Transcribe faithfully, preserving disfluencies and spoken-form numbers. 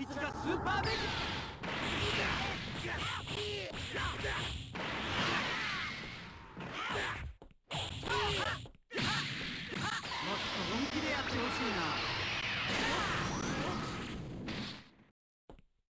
いつがスーパーベジ